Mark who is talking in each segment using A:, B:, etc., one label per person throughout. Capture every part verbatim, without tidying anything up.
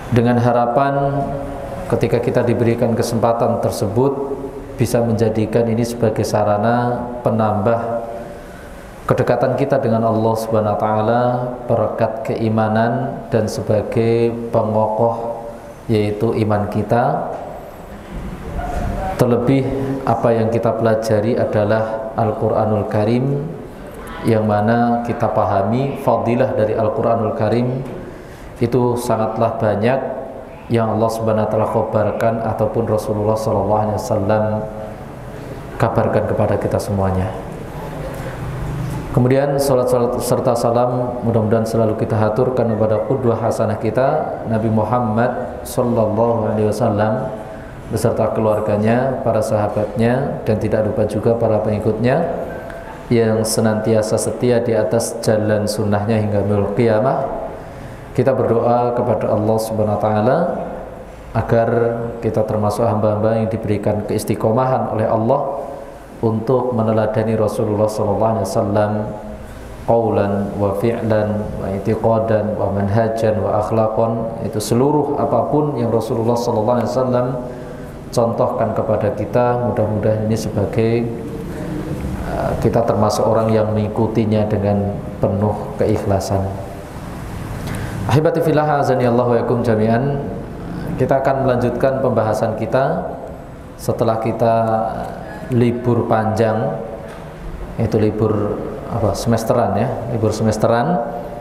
A: dengan harapan ketika kita diberikan kesempatan tersebut bisa menjadikan ini sebagai sarana penambah kedekatan kita dengan Allah Subhanahu wa taala, perekat keimanan dan sebagai pengokoh yaitu iman kita. Terlebih apa yang kita pelajari adalah Al-Qur'anul Karim, yang mana kita pahami fadilah dari Al-Qur'anul Karim itu sangatlah banyak yang Allah Subhanahu wa taala khabarkan ataupun Rasulullah sallallahu alaihi wasallam kabarkan kepada kita semuanya. Kemudian salat serta salam mudah-mudahan selalu kita haturkan kepada qudwah hasanah kita Nabi Muhammad sallallahu alaihi wasallam beserta keluarganya, para sahabatnya, dan tidak lupa juga para pengikutnya yang senantiasa setia di atas jalan sunnahnya hingga yaumil qiyamah. Kita berdoa kepada Allah Subhanahu wa taala agar kita termasuk hamba-hamba yang diberikan keistiqomahan oleh Allah untuk meneladani Rasulullah sallallahu alaihi wasallam qaulan wa fi'lan wa i'tiqadan wa manhajan wa akhlaqan, itu seluruh apapun yang Rasulullah sallallahu alaihi wasallam contohkan kepada kita, mudah-mudahan ini sebagai uh, kita termasuk orang yang mengikutinya dengan penuh keikhlasan. Ahibati fillah azani Allah wa yakum jami'an. Kita akan melanjutkan pembahasan kita setelah kita libur panjang, yaitu libur apa semesteran ya, libur semesteran,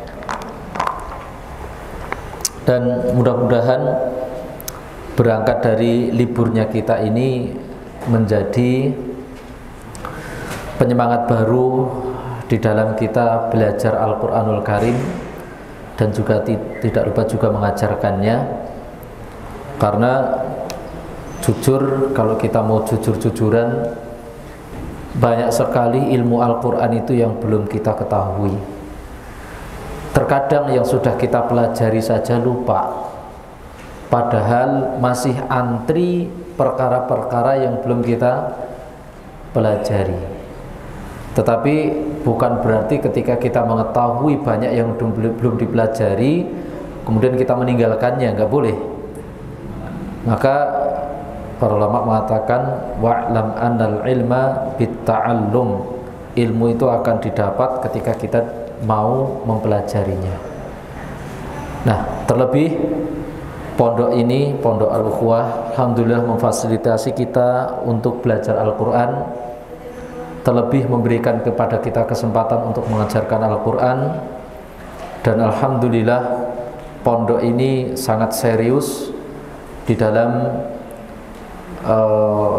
A: dan mudah-mudahan berangkat dari liburnya kita ini menjadi penyemangat baru di dalam kita belajar Al-Qur'anul Karim dan juga tidak lupa juga mengajarkannya. Karena jujur, kalau kita mau jujur-jujuran, banyak sekali ilmu Al-Quran itu yang belum kita ketahui. Terkadang yang sudah kita pelajari saja lupa, padahal masih antri perkara-perkara yang belum kita pelajari. Tetapi bukan berarti ketika kita mengetahui banyak yang belum dipelajari kemudian kita meninggalkannya, nggak boleh. Maka para ulama mengatakan wa'lam annal ilma bitta'allum, ilmu itu akan didapat ketika kita mau mempelajarinya. Nah, terlebih pondok ini, Pondok Al-Ukhuwah, alhamdulillah memfasilitasi kita untuk belajar Al-Quran, terlebih memberikan kepada kita kesempatan untuk mengajarkan Al-Quran. Dan alhamdulillah pondok ini sangat serius di dalam uh,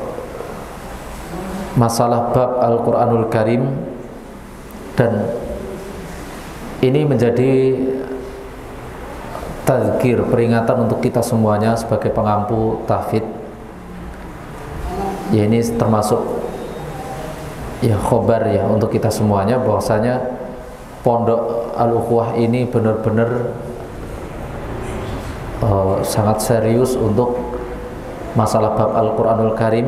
A: masalah bab Al-Quranul Karim, dan ini menjadi tazkir, peringatan untuk kita semuanya sebagai pengampu tahfidz. Ya, ini termasuk ya khobar ya untuk kita semuanya bahwasanya Pondok Al-Ukhuwah ini benar-benar uh, sangat serius untuk masalah bab Al-Quranul Karim.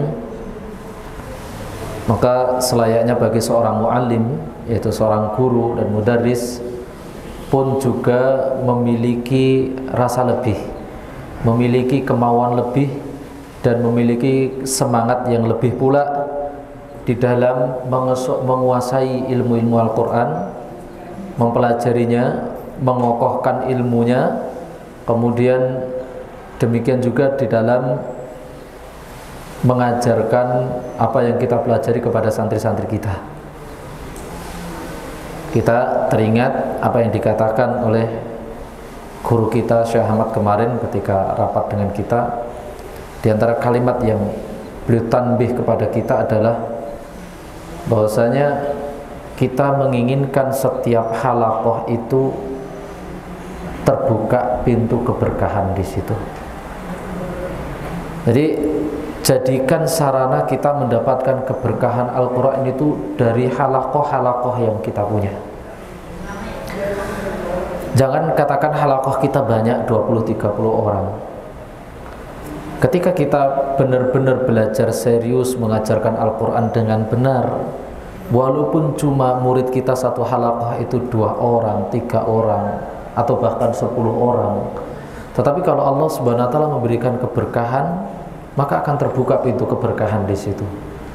A: Maka selayaknya bagi seorang muallim, yaitu seorang guru dan mudarris, pun juga memiliki rasa lebih, memiliki kemauan lebih, dan memiliki semangat yang lebih pula di dalam menguasai ilmu-ilmu Al-Quran, mempelajarinya, mengokohkan ilmunya, kemudian demikian juga di dalam mengajarkan apa yang kita pelajari kepada santri-santri kita. Kita teringat apa yang dikatakan oleh guru kita Syekh Ahmad kemarin ketika rapat dengan kita. Di antara kalimat yang beliau tanbih kepada kita adalah bahwasanya kita menginginkan setiap halaqah itu terbuka pintu keberkahan di situ. Jadi jadikan sarana kita mendapatkan keberkahan Al-Quran itu dari halaqah-halaqah yang kita punya. Jangan katakan halaqah kita banyak dua puluh tiga puluh orang. Ketika kita benar-benar belajar serius mengajarkan Al-Quran dengan benar, walaupun cuma murid kita satu halaqah itu dua orang, tiga orang, atau bahkan sepuluh orang, Tetapi kalau Allah Subhanahu wa taala memberikan keberkahan, maka akan terbuka pintu keberkahan di situ.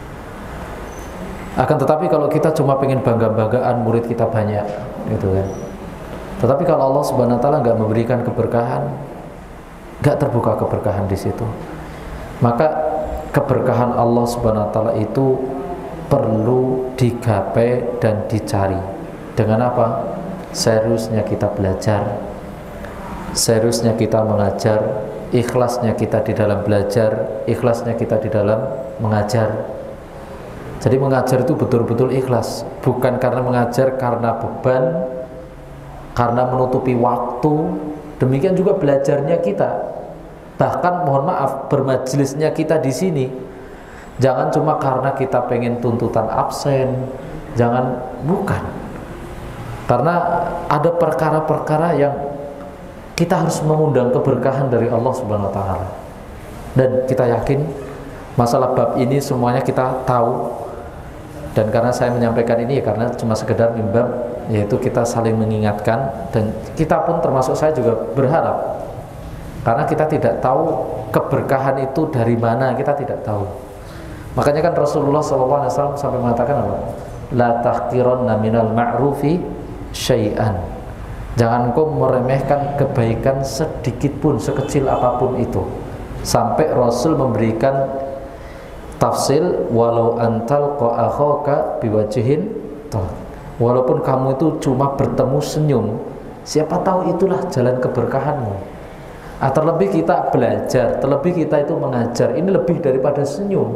A: Akan tetapi kalau kita cuma pengen bangga-banggaan murid kita banyak, gitu kan. Tetapi kalau Allah Subhanahu wa taala nggak memberikan keberkahan, nggak terbuka keberkahan di situ. Maka keberkahan Allah Subhanahu wa taala itu perlu digapai dan dicari. Dengan apa? Seriusnya kita belajar, seriusnya kita mengajar, ikhlasnya kita di dalam belajar, ikhlasnya kita di dalam mengajar. Jadi mengajar itu betul-betul ikhlas, bukan karena mengajar karena beban, karena menutupi waktu. Demikian juga belajarnya kita. Bahkan mohon maaf, bermajelisnya kita di sini jangan cuma karena kita pengen tuntutan absen, jangan, bukan. Karena ada perkara-perkara yang kita harus mengundang keberkahan dari Allah Subhanahu wa taala. Dan kita yakin masalah bab ini semuanya kita tahu. Dan karena saya menyampaikan ini ya karena cuma sekedar mimbar, yaitu kita saling mengingatkan, dan kita pun termasuk saya juga berharap, karena kita tidak tahu keberkahan itu dari mana, kita tidak tahu. Makanya kan Rasulullah shallallahu alaihi wasallam sampai mengatakan apa? La tahqiranna minal ma'rufi syai'an. Jangan kau meremehkan kebaikan sedikit pun, sekecil apapun itu. Sampai Rasul memberikan tafsil, walau antal qa'akhaka biwajihin talq. Walaupun kamu itu cuma bertemu senyum, siapa tahu itulah jalan keberkahanmu. Ah, terlebih kita belajar, terlebih kita itu mengajar, ini lebih daripada senyum,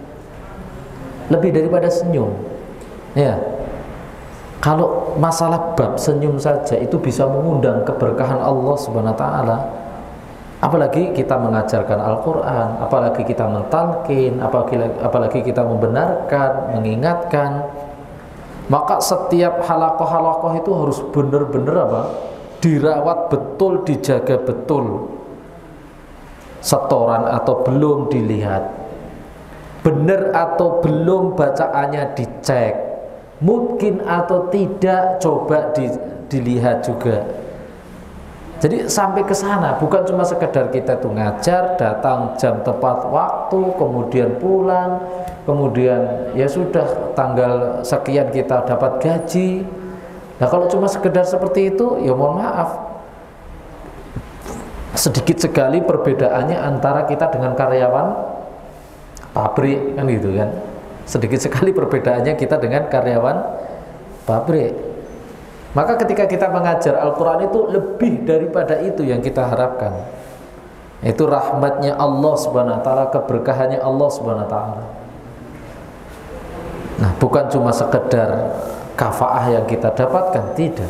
A: lebih daripada senyum. Ya, kalau masalah bab senyum saja itu bisa mengundang keberkahan Allah Subhanahu wa taala. Apalagi kita mengajarkan Al-Quran, apalagi kita mentalkin, apalagi, apalagi kita membenarkan, mengingatkan. Maka setiap halakoh-halakoh itu harus benar-benar apa? Dirawat betul, dijaga betul. Setoran atau belum dilihat, benar atau belum bacaannya dicek, mungkin atau tidak coba di, dilihat juga. Jadi sampai ke sana, bukan cuma sekedar kita tuh ngajar, datang jam tepat waktu, kemudian pulang, kemudian ya sudah tanggal sekian kita dapat gaji. Nah kalau cuma sekedar seperti itu, ya mohon maaf, sedikit sekali perbedaannya antara kita dengan karyawan pabrik, kan gitu kan. Sedikit sekali perbedaannya kita dengan karyawan pabrik. Maka ketika kita mengajar Al-Quran itu lebih daripada itu yang kita harapkan. Itu rahmatnya Allah Subhanahu wa taala, keberkahannya Allah Subhanahu wa taala. Nah, bukan cuma sekedar kafaah yang kita dapatkan, tidak.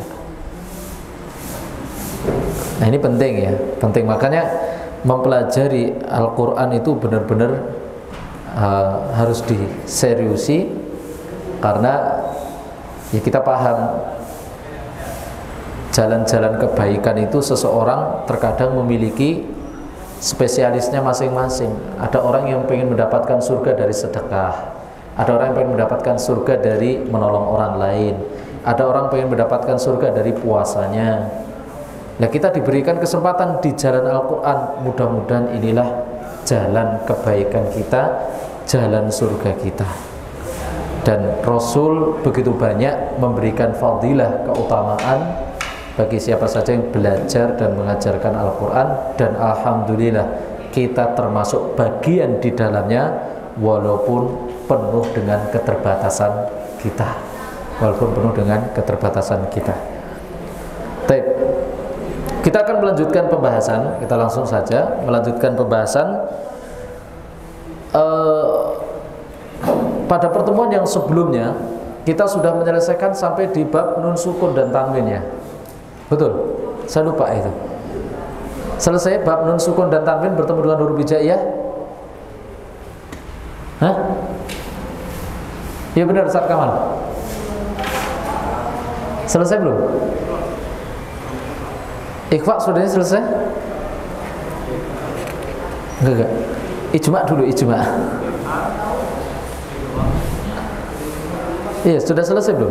A: Nah, ini penting ya, penting. Makanya mempelajari Al-Quran itu benar-benar uh, harus diseriusi, karena ya kita paham jalan-jalan kebaikan itu seseorang terkadang memiliki spesialisnya masing-masing. Ada orang yang ingin mendapatkan surga dari sedekah, ada orang yang ingin mendapatkan surga dari menolong orang lain, ada orang yang ingin mendapatkan surga dari puasanya. Nah, kita diberikan kesempatan di jalan Al-Quran, mudah-mudahan inilah jalan kebaikan kita, jalan surga kita. Dan Rasul begitu banyak memberikan fadilah, keutamaan bagi siapa saja yang belajar dan mengajarkan Al-Quran. Dan alhamdulillah kita termasuk bagian di dalamnya, walaupun penuh dengan keterbatasan kita, walaupun penuh dengan keterbatasan kita. Baik, kita akan melanjutkan pembahasan. Kita langsung saja melanjutkan pembahasan. uh, Pada pertemuan yang sebelumnya kita sudah menyelesaikan sampai di bab nun sukun dan tanwin ya. Betul, saya lupa itu. Selesai bab nun sukun dan tanwin bertemu dengan huruf hijaiyah. Hah? Iya benar, Ustaz Kamal. Selesai belum? Ikhfa sudah selesai? Enggak, enggak. Ijma dulu, ijma. Iya, sudah selesai belum?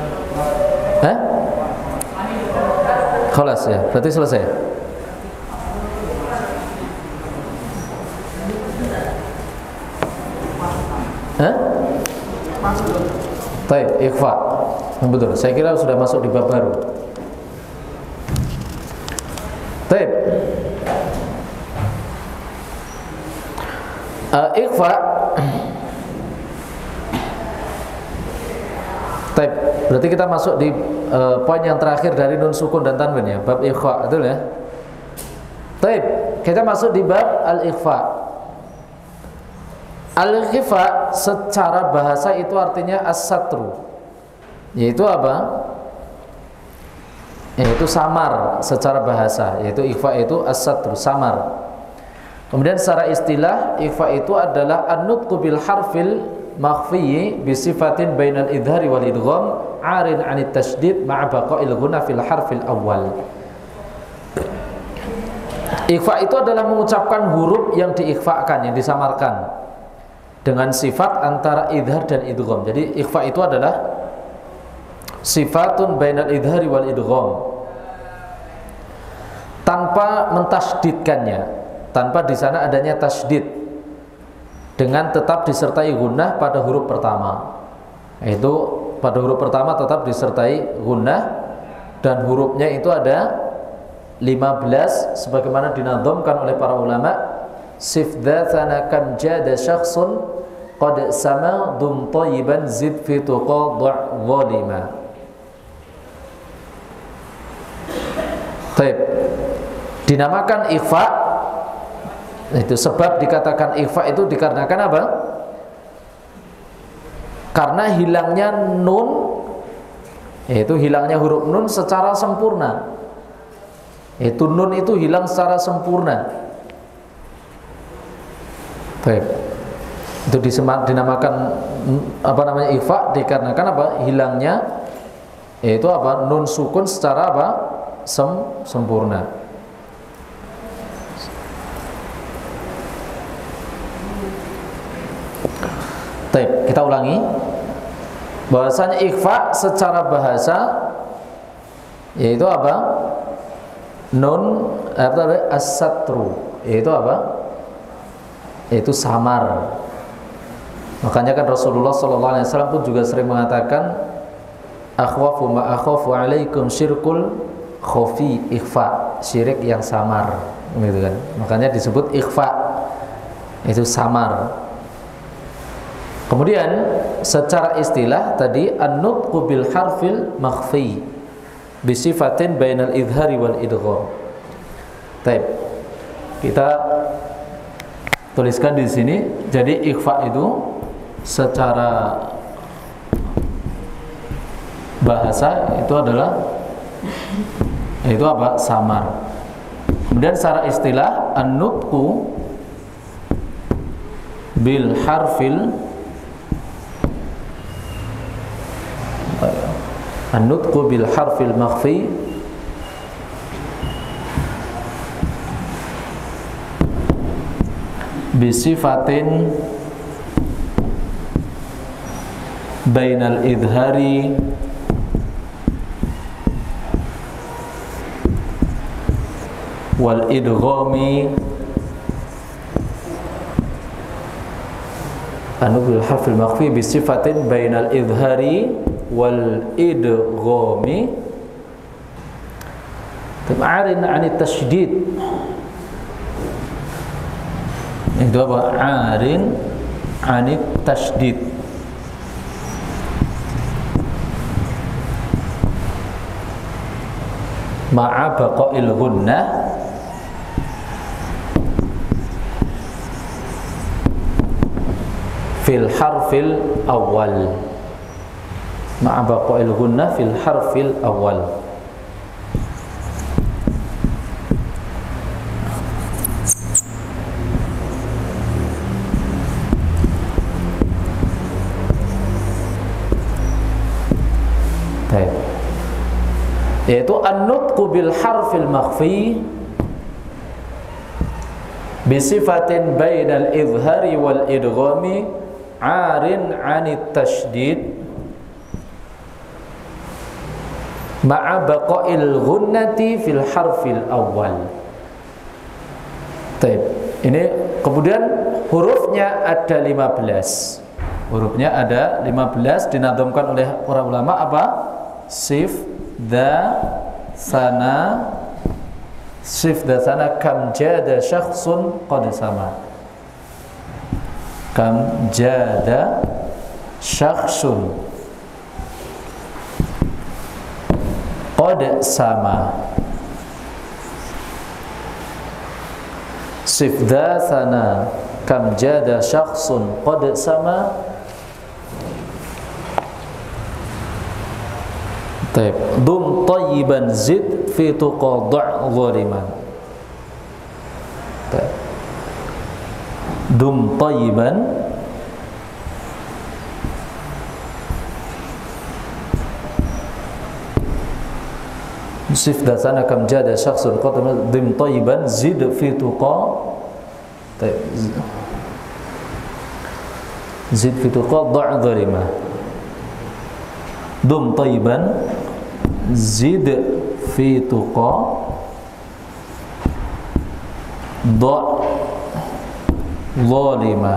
A: Hah? Khalas ya, berarti selesai. Hah? Baik, ikhfa. Betul. Saya kira sudah masuk di bab baru. Baik. Uh, ikhfa. Baik. Berarti kita masuk di uh, poin yang terakhir dari nun sukun dan tanwin ya, bab ikhfa, betul ya? Baik. Kita masuk di bab al-ikhfa. Al-ikhfa secara bahasa itu artinya as-satru, yaitu apa? Yaitu samar secara bahasa, yaitu ikhfa itu as-satru, samar. Kemudian secara istilah ikhfa itu adalah an-nutqu bil harfil makhfiyyi bi sifatin bainal idhari wal idgham 'arin 'anit tasydid ma'a baqa'il ghunna fil harfil awwal. Ikhfa itu adalah mengucapkan huruf yang diikhfakan, yang disamarkan dengan sifat antara idhar dan idgham. Jadi ikhfa itu adalah sifatun bainal idhari wal idgham, tanpa mentasydidkannya, tanpa di sana adanya tasydid, dengan tetap disertai gunnah pada huruf pertama. Yaitu pada huruf pertama tetap disertai gunnah, dan hurufnya itu ada lima belas sebagaimana dinadhamkan oleh para ulama. Sifdathana kam jada syakhsun qad sama dum tayyiban zid fi tuqa du' zalima. Baik. Dinamakan ikhfa itu sebab dikatakan ikhfa itu dikarenakan apa? Karena hilangnya nun, yaitu hilangnya huruf nun secara sempurna. Itu nun itu hilang secara sempurna. Baik. Itu dinamakan apa namanya ikhfa dikarenakan apa? Hilangnya yaitu apa? Nun sukun secara apa? Sem sempurna. Baik, kita ulangi. Bahwasanya ikhfa secara bahasa yaitu apa? Nun apa? As-satru, yaitu apa? Yaitu samar. Makanya kan Rasulullah sallallahu alaihi wasallam pun juga sering mengatakan akhwafu ma akhafu alaikum syirkul khafi, ikhfa, syirik yang samar, gitu kan. Makanya disebut ikhfa, itu samar. Kemudian secara istilah tadi an-nutqu bil harfil makhfi bi sifatin bainal idhari wal idgham. Baik. Kita tuliskan di sini. Jadi ikhfa itu secara bahasa itu adalah itu apa? Samar. Kemudian secara istilah an-nutqu bil harfil an-nutqu bil harfil makhfi bisifatin bainal idhari wal idghami, an-nutqu bil harfil makhfi bisifatin bainal idhari wal idghami tab'arin 'anit tasydid. Itu apa? 'arin 'anit tasydid. Ma'a baqa'il gunnah fil harfil awal. Ma'a baqa'il gunnah fil harfil awal. Yaitu an-nutqu bil harfil makhfi bisifatin bainal izhari wal idghami 'arin 'anit tasydid ma'a baqa'il ghunnati fil harfil awal. Baik. Ini kemudian hurufnya ada lima belas. Hurufnya ada lima belas, dinadhamkan oleh para ulama apa? Sif, dha, sana. Sif, dha, sana. Kam jada syakhsun qad sama. Kam jada syakhsun qad sama. Sif, dha, sana. Kam jada syakhsun qad sama. Taib. Dum tayyiban zid fi tuqadda' zaliman. Taib. Dum tayyiban Sif dasana kam jada syakhsun qad dum tayyiban zid fi tuqa. Taib. Zid fi tuqadda' zaliman. Dum tayyiban zid fi tuqa da' zalima.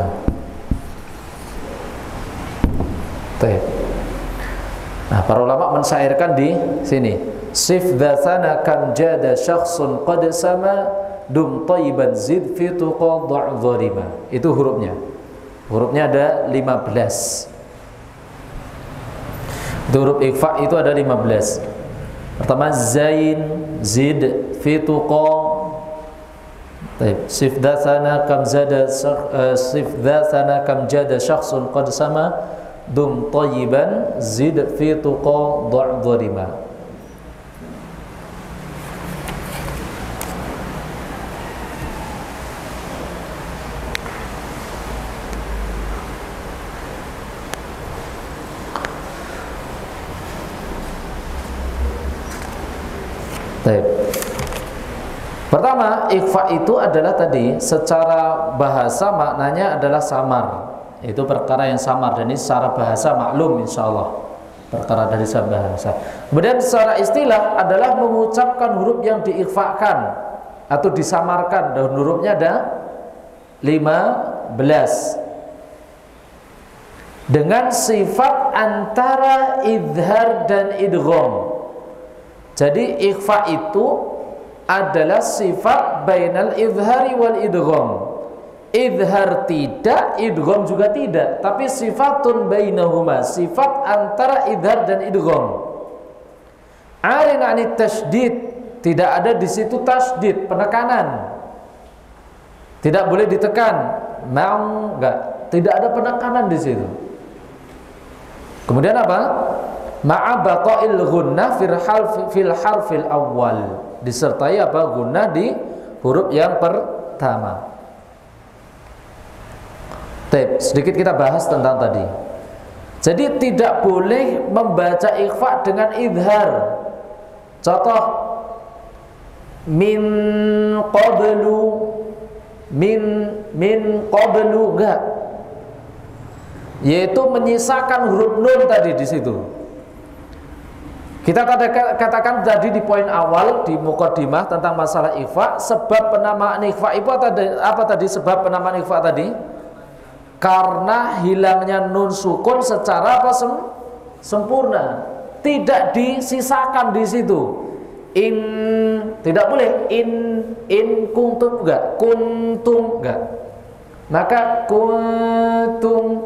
A: Taib. Nah, para ulama mensyairkan di sini. Sif dzasana kam jada syakhsun qad sama dum tayyiban zid fi tuqa da' zalima. Itu hurufnya. Hurufnya ada lima belas. Huruf ikhfa itu ada lima belas. Pertama zain, zid, fi tuqa. Baik, sif dzasana kam zada uh, sif dzasana kam jada syakhsun qad sama dum tayyiban zid fi tuqa da' zalima. Baik. Pertama, ikhfa itu adalah tadi secara bahasa maknanya adalah samar. Itu perkara yang samar dan ini secara bahasa maklum insyaallah. Perkara dari secara bahasa. Kemudian secara istilah adalah mengucapkan huruf yang diikhfakan atau disamarkan. Dan hurufnya ada lima belas. Dengan sifat antara idhar dan idgham. Jadi ikhfa itu adalah sifat bainal idhari wal idgham. Idhar tidak, idgham juga tidak, tapi sifatun bainahuma, sifat antara idhar dan idgham. Arin 'anit tasydid, tidak ada di situ tasydid, penekanan. Tidak boleh ditekan, mau enggak, tidak ada penekanan di situ. Kemudian apa? Ma'a baqa'il gunnah fil harf fil harfil awal, disertai apa? Gunnah di huruf yang pertama. Baik, sedikit kita bahas tentang tadi. Jadi tidak boleh membaca ikhfa dengan idhar. Contoh min qablu, min min qablu, enggak. Yaitu menyisakan huruf nun tadi di situ. Kita katakan tadi di poin awal di muqaddimah tentang masalah ikhfa, sebab penamaan ikhfa itu apa tadi? Sebab penamaan ikhfa tadi karena hilangnya nun sukun secara apa sem sempurna, tidak disisakan di situ. In tidak boleh in in kuntum enggak, kuntum enggak. Maka kuntum.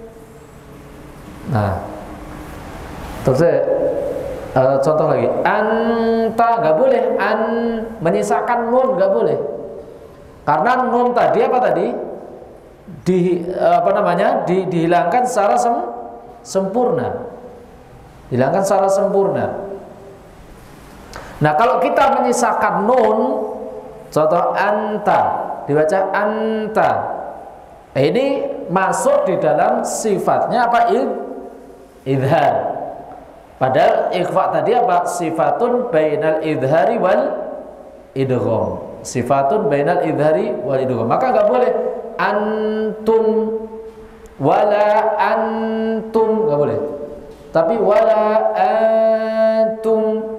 A: Nah, terus Uh, contoh lagi, anta nggak boleh, an menyisakan nun nggak boleh, karena nun tadi apa tadi di apa namanya di, dihilangkan secara sem, sempurna, dihilangkan secara sempurna. Nah kalau kita menyisakan nun, contoh anta dibaca anta, ini masuk di dalam sifatnya apa? Id, idhar. Padahal ikhfa tadi apa? Sifatun bainal idhari wal idgham. Sifatun bainal idhari wal idgham. Maka enggak boleh antum wala antum, enggak boleh. Tapi wala antum.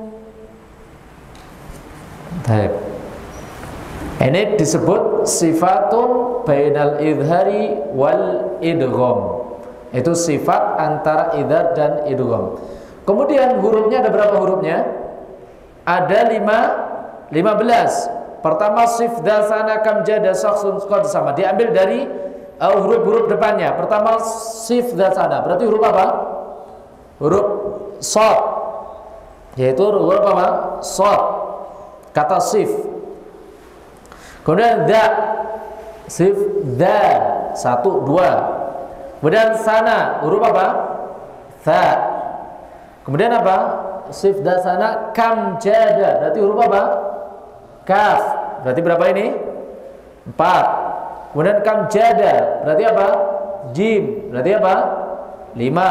A: Baik. Ini disebut sifatun bainal idhari wal idgham. Itu sifat antara idhar dan idgham. Kemudian hurufnya ada berapa hurufnya? Ada lima, lima belas. Pertama sif dasana kam jada saksun qad sama. Diambil dari uh, huruf-huruf depannya. Pertama sif dasana. Berarti huruf apa? Huruf shad. Yaitu huruf apa? Shad. Kata sif. Kemudian da. Sif da. Satu, dua. Kemudian sana. Huruf apa? Tha. Kemudian apa? Sif dasana kam jada. Berarti huruf apa? Kaf. Berarti berapa ini? Empat. Kemudian kam jada. Berarti apa? Jim. Berarti apa? Lima.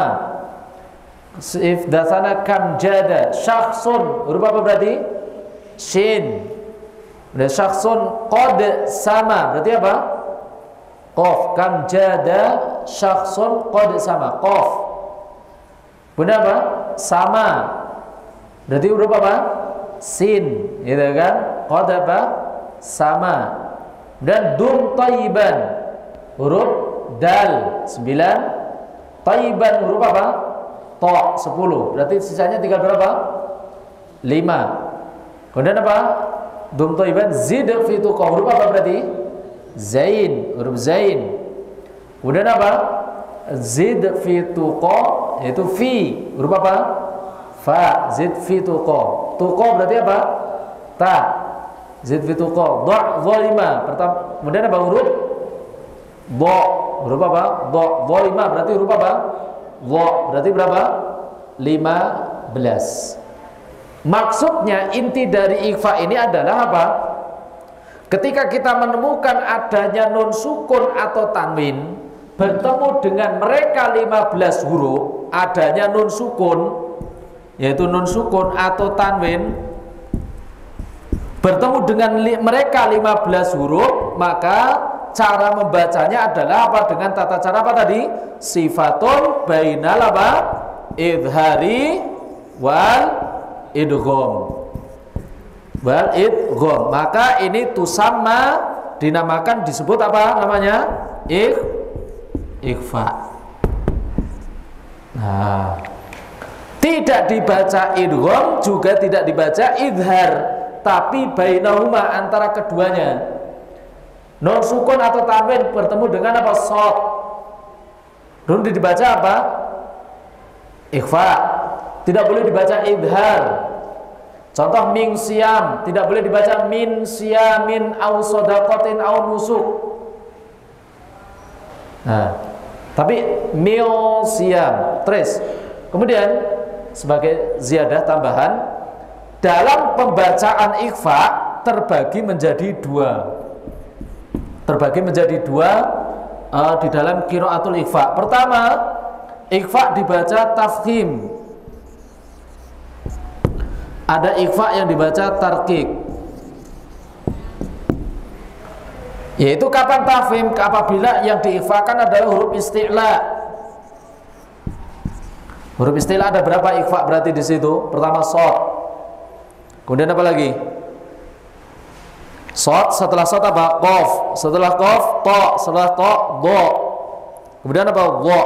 A: Sif dasana kam jada. Syakhsun. Huruf apa berarti? Shin. Dan syakhsun qad sama. Berarti apa? Qaf. Kam jada syakhsun qad sama. Qaf. Kemudian apa? Sama. Berarti huruf apa? Sin, gitu kan? Qad apa? Sama. Dan dum thayyiban. Huruf dal sembilan. Thayyiban huruf apa? Ta sepuluh. Berarti sisanya tinggal berapa? lima. Kemudian apa? Dum thayyiban zid fi tuqa. Huruf apa berarti? Zain, huruf zain. Kemudian apa? Zid fi tuqa, yaitu fi. Huruf apa? Fa. Zid fi tuqa. Tuqa berarti apa? Ta. Zid fi tuqa. Dha zalima. Pertama, kemudian apa huruf? Dha. Huruf apa? Dha zalima berarti huruf apa? Dha. Berarti berapa? lima belas. Maksudnya inti dari ikhfa ini adalah apa? Ketika kita menemukan adanya nun sukun atau tanwin bertemu dengan mereka lima belas huruf, adanya nun sukun yaitu nun sukun atau tanwin bertemu dengan li mereka lima belas huruf, maka cara membacanya adalah apa? Dengan tata cara apa tadi? Sifatun bainal apa? Idhari wal idgham. Wal idgham. Maka ini tusamma, dinamakan, disebut apa namanya? Ik ikhfa. Nah, tidak dibaca idgham, juga tidak dibaca idhar, tapi bainahuma, antara keduanya. Nun sukun atau tanwin bertemu dengan apa? Shad. Nun dibaca apa? Ikhfa. Tidak boleh dibaca idhar. Contoh min siam, tidak boleh dibaca min siamin au shadaqatin au nusuk. Nah, tapi mil siam. Terus kemudian sebagai ziyadah tambahan, dalam pembacaan ikhfa terbagi menjadi dua. Terbagi menjadi dua uh, di dalam qiraatul ikhfa. Pertama, ikhfa dibaca tafkhim. Ada ikhfa yang dibaca tarqiq. Yaitu kapan tafkhim? Apabila yang diikhfakan adalah huruf isti'la. Huruf istilah ada berapa ikhfa berarti di situ? Pertama shad. Kemudian apa lagi? Shad, setelah shad apa? Qaf. Setelah qaf ta, setelah ta dha. Kemudian apa? Dha.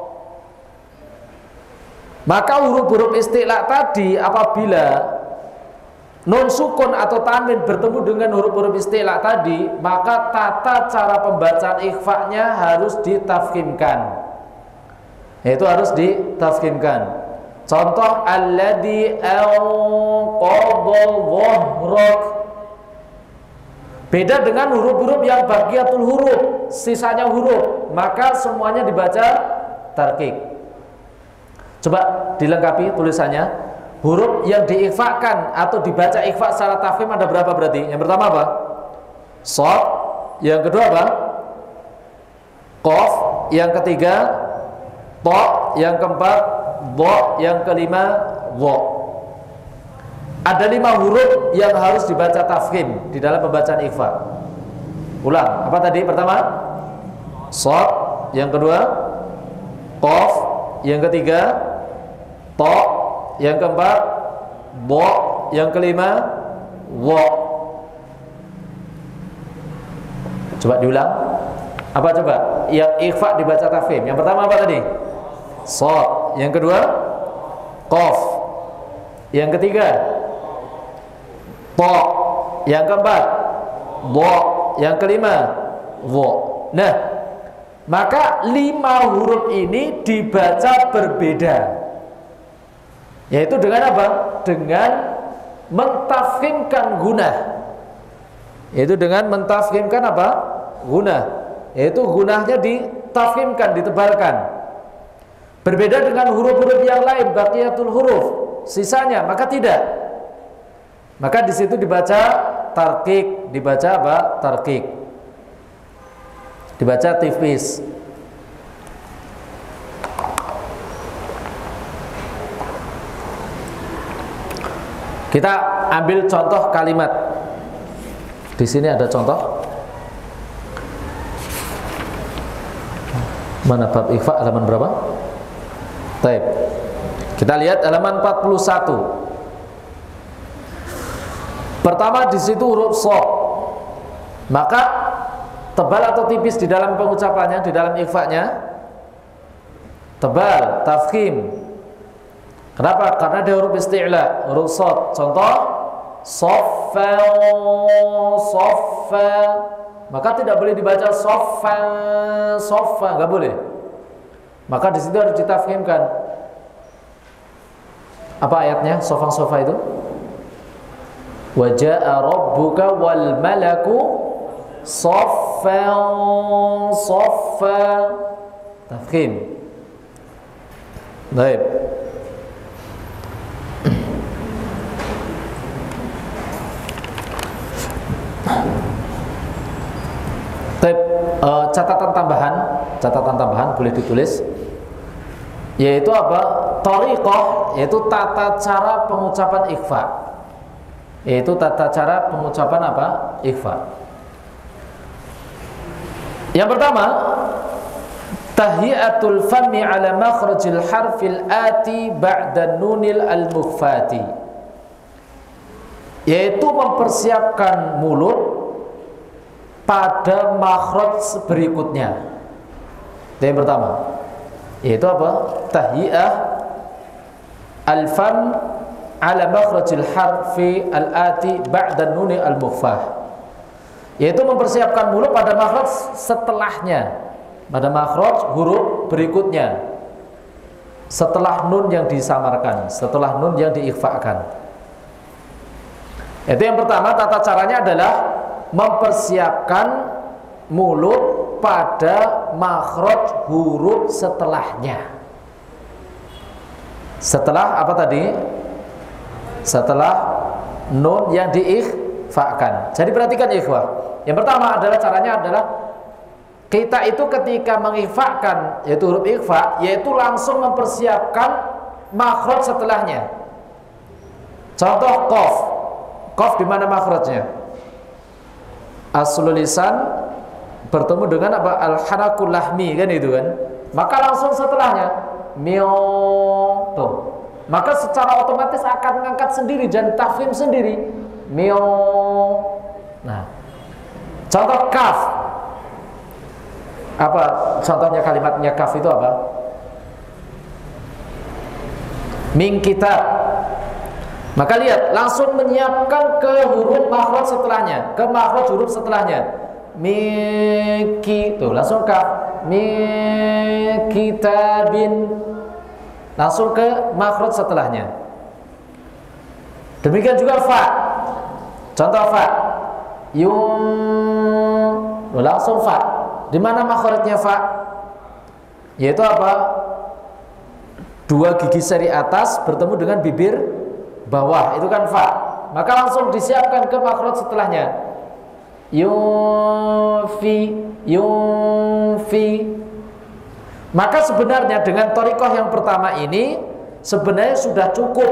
A: Maka huruf-huruf istilah tadi apabila nun sukun atau tanwin bertemu dengan huruf-huruf istilah tadi, maka tata cara pembacaan ikhfa-nya harus ditafkhimkan. Itu harus ditafkhimkan. Contoh alladzi anqadha dhahrak. Beda dengan huruf-huruf yang baqiyatul huruf, sisanya huruf, maka semuanya dibaca tarqiq. Coba dilengkapi tulisannya. Huruf yang diikhfakan atau dibaca ikhfa secara tafkhim ada berapa berarti? Yang pertama apa? Shad. Yang kedua apa? Qaf. Yang ketiga ta, yang keempat dha, yang kelima dha. Ada lima huruf yang harus dibaca tafkhim di dalam pembacaan ikhfa. Ulang, apa tadi? Pertama shad, yang kedua qaf, yang ketiga ta, yang keempat dha, yang kelima dha. Coba diulang. Apa coba? Yang ikhfa dibaca tafkhim. Yang pertama apa tadi? Shad. Yang kedua qaf. Yang ketiga ta. Yang keempat dha. Yang kelima dha. Nah, maka lima huruf ini dibaca berbeda. Yaitu dengan apa? Dengan mentafkhimkan gunah. Yaitu dengan mentafkhimkan apa? Gunah. Yaitu gunahnya ditafkhimkan, ditebalkan. Berbeda dengan huruf-huruf yang lain, baqiyatul huruf, sisanya maka tidak. Maka di situ dibaca tarqiq, dibaca apa? Tarqiq. Dibaca tipis. Kita ambil contoh kalimat. Di sini ada contoh. Mana bab ikhfa, halaman berapa? Baik. Kita lihat halaman empat puluh satu. Pertama di situ huruf shad. Maka tebal atau tipis di dalam pengucapannya, di dalam ikhfa-nya? Tebal, tafkhim. Kenapa? Karena dia huruf isti'la, huruf shad. Contoh saffa, saffa. Maka tidak boleh dibaca saffa, saffa, enggak boleh. Maka di situ harus ditafkhimkan. Apa ayatnya? Saffa saffa itu? Wa jaa rabbuka wal malaku saffan saffa. Tafkhim. Baik. Baik, uh, catatan tambahan, catatan tambahan boleh ditulis. Yaitu apa? Thariqah, yaitu tata cara pengucapan ikhfa. Yaitu tata cara pengucapan apa? Ikhfa. Yang pertama, tahiyatul fami ala makhrajil harfil ati ba'da nunil al-mukhfati. Yaitu mempersiapkan mulut pada makhraj berikutnya. Itu yang pertama. Yaitu apa? Tahiyah al-fam ala makhrajil harfi al-ati ba'da nuni al-mukhfah. Yaitu mempersiapkan mulut pada makhraj setelahnya, pada makhraj huruf berikutnya, setelah nun yang disamarkan, setelah nun yang diikhfakan. Itu yang pertama, tata caranya adalah mempersiapkan mulut pada makhraj huruf setelahnya. Setelah apa tadi? Setelah nun yang diikhfakan. Jadi perhatikan ikhwah. Yang pertama adalah caranya adalah kita itu ketika mengikhfakan, yaitu huruf ikhfa, yaitu langsung mempersiapkan makhraj setelahnya. Contoh qaf. Qaf di mana makhrajnya? Aslul lisan bertemu dengan apa? Al-harakul lahmi, kan itu kan. Maka langsung setelahnya mio tuh. Maka secara otomatis akan mengangkat sendiri dan tafkhim sendiri. Mio. Nah. Contoh kaf. Apa contohnya kalimatnya kaf itu apa? Min kitab. Maka lihat, langsung menyiapkan ke huruf makhraj setelahnya, ke makhraj huruf setelahnya. Miki, tuh langsung kaf. Mi kitabin. Langsung ke makhraj setelahnya. Demikian juga fa. Contoh fa. Yum. Langsung fa. Di mana makhrajnya fa? Yaitu apa? Dua gigi seri atas bertemu dengan bibir bawah, itu kan fa. Maka langsung disiapkan ke makhraj setelahnya. Yunfi, yunfi. Maka sebenarnya dengan thariqah yang pertama ini sebenarnya sudah cukup.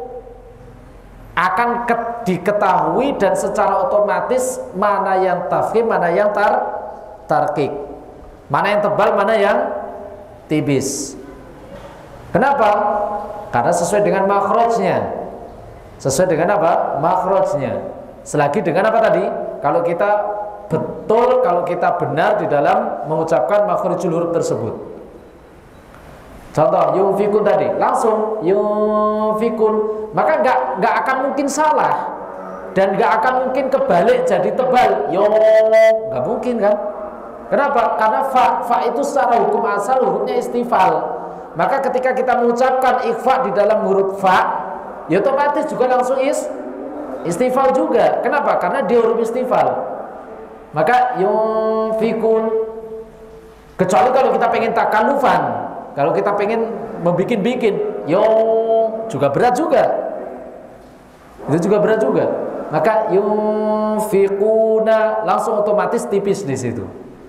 A: Akan diketahui dan secara otomatis mana yang tafkhim, mana yang tar tarqiq. Mana yang tebal, mana yang tipis. Kenapa? Karena sesuai dengan makhrajnya. Sesuai dengan apa? Makhrajnya. Selagi dengan apa tadi? Kalau kita betul kalau kita benar di dalam mengucapkan makhrijul huruf tersebut. Contoh yunfikun tadi, langsung yunfikun, maka nggak nggak akan mungkin salah dan nggak akan mungkin kebalik jadi tebal, yo nggak mungkin kan? Kenapa? Karena fa, fa itu secara hukum asal hurufnya istifal. Maka ketika kita mengucapkan ikhfa di dalam huruf fa, ya otomatis juga langsung is istifal juga. Kenapa? Karena dia huruf istifal. Maka yunfikun, kecuali kalau kita pengen takalufan, kalau kita pengen membikin-bikin, yo juga berat juga. Itu juga berat juga. Maka yunfikuna langsung otomatis tipis di situ.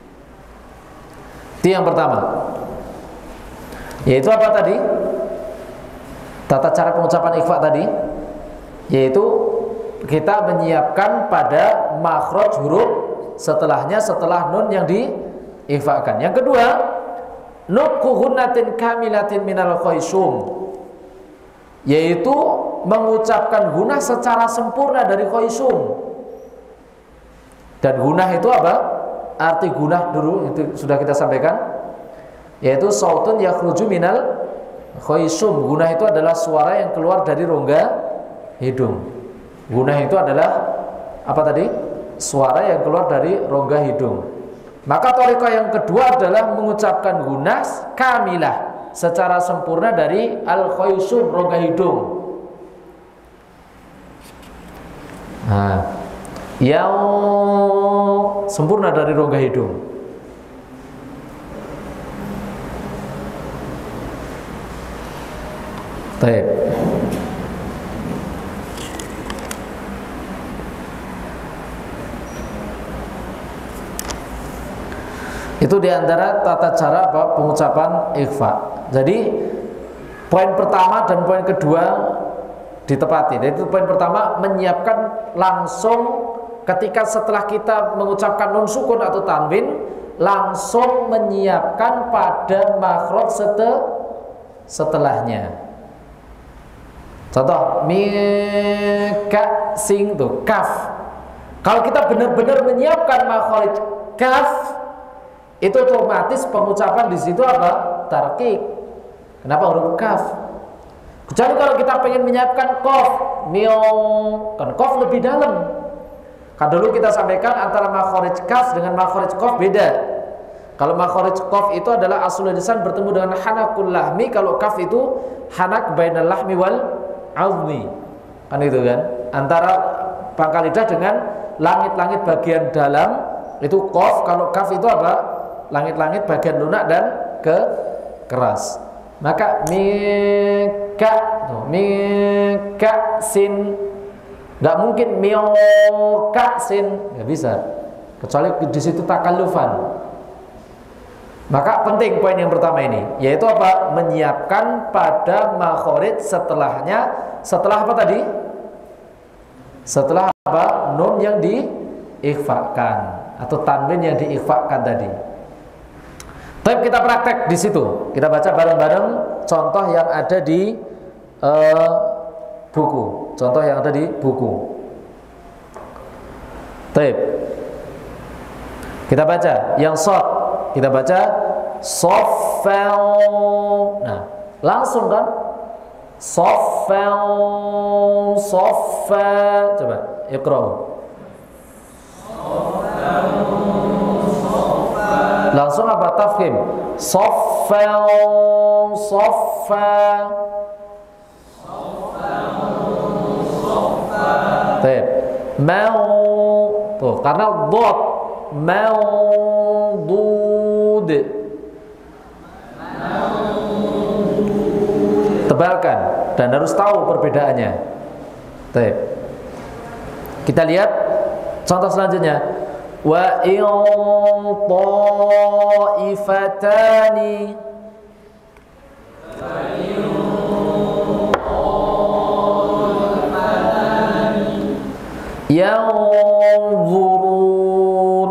A: Itu yang pertama. Yaitu apa tadi? Tata cara pengucapan ikhfa tadi, yaitu kita menyiapkan pada makhraj huruf setelahnya setelah nun yang diikhfakan. Yang kedua, nutqu ghunnatin kamilatin minal khaysum, yaitu mengucapkan gunnah secara sempurna dari khaysum. Dan gunnah itu apa? Arti gunnah dulu itu sudah kita sampaikan, yaitu sautun yakhruju minal khaysum. Gunnah itu adalah suara yang keluar dari rongga hidung. Gunnah itu adalah apa tadi? Suara yang keluar dari rongga hidung. Maka thariqah yang kedua adalah mengucapkan gunnah kamilah secara sempurna dari al-khaysum, rongga hidung. Nah, yang sempurna dari rongga hidung. Baik. Itu diantara tata cara apa, pengucapan ikhfa. Jadi poin pertama dan poin kedua ditepati. Jadi poin pertama menyiapkan langsung ketika setelah kita mengucapkan nun sukun atau tanwin, langsung menyiapkan pada makhraj setel, setelahnya. Contoh mika sing tuh kaf. Kalau kita benar-benar menyiapkan makhraj kaf, itu otomatis pengucapan di situ apa? Tarqiq. Kenapa huruf kaf? Kecuali kalau kita pengen menyiapkan qaf, mio, kan qaf lebih dalam. Kan dulu kita sampaikan antara makhraj kaf dengan makhraj qaf beda. Kalau makhraj qaf itu adalah aslul lisan bertemu dengan hanakul lahmi, kalau kaf itu hanak bainal lahmi wal azmi. Kan itu kan? Antara pangkal lidah dengan langit-langit bagian dalam itu qaf, kalau kaf itu apa? Langit-langit bagian lunak dan ke keras. Maka mika tuh, mika sin, nggak mungkin mioka sin, nggak bisa. Kecuali di situ takallufan. Maka penting poin yang pertama ini, yaitu apa? Menyiapkan pada makhraj setelahnya. Setelah apa tadi? Setelah apa? Nun yang diikhfakan atau tanwin yang diikhfakan tadi. Tapi kita praktek di situ. Kita baca bareng-bareng contoh yang ada di uh, buku. Contoh yang ada di buku. Baik. Kita baca yang short. Kita baca soffel. Nah, langsung kan? Soffel, soffel. Coba, iqra'u. Langsung apa? Tafkhim. Soffel, soffel. Baik. Mau. Tuh, karena dot. Maudud. Tebalkan dan harus tahu perbedaannya. Baik. Kita lihat contoh selanjutnya. Wa in ta'ifatani yanzurun.